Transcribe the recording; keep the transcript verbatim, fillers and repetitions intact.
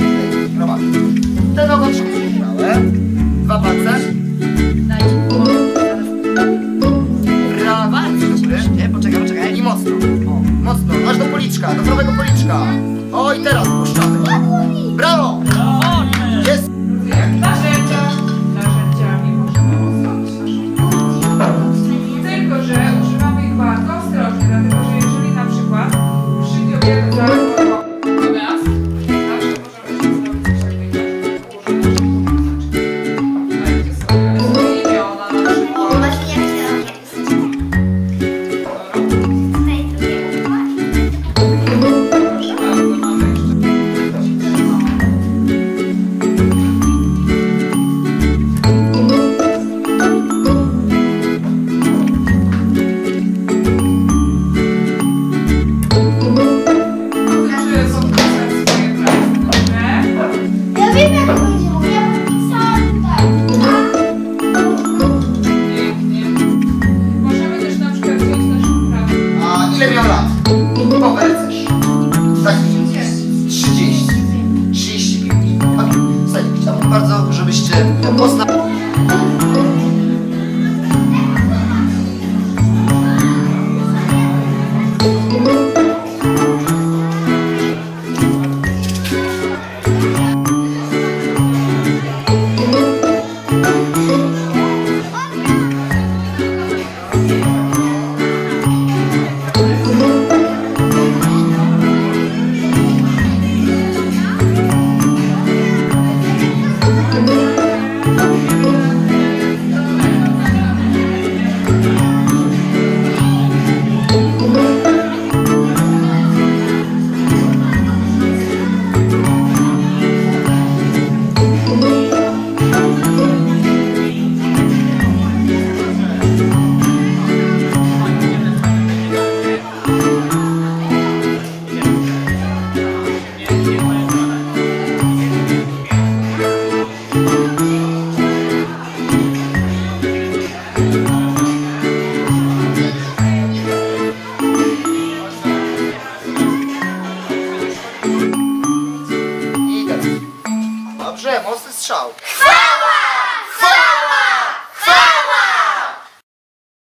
Prowadź. Te nogą trzymałe. Dwa palce. Prawa. Nie, poczekaj, poczekaj. I mocno. O, mocno. Aż do policzka, do prawego policzka. O, i teraz puszczamy. Brawo! Jest. Narzędzia, narzędziami możemy osłabić naszą. Tylko że używamy ich bardzo ostrożnie, dlatego że jeżeli na przykład przyjdziemy za do nas, zawsze możemy się zrobić coś takiego, że dajcie sobie imiona na przykład. Proszę bardzo, mamy jeszcze Ja wiem, jak będzie, bo ja podpisałam tak. pięknie. Możemy też na przykład wziąć naszą prawą. A ile miał lat? Power chcesz? Tak, trzydzieści. trzydzieści pięć. Okej, chciałbym bardzo, żebyście mocno... I teraz. Dobrze, mocny strzał. Chwała!